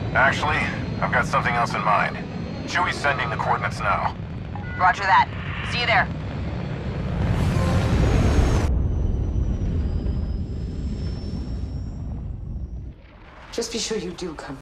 Actually, I've got something else in mind. Chewie's sending the coordinates now. Roger that. See you there. Just be sure you do come.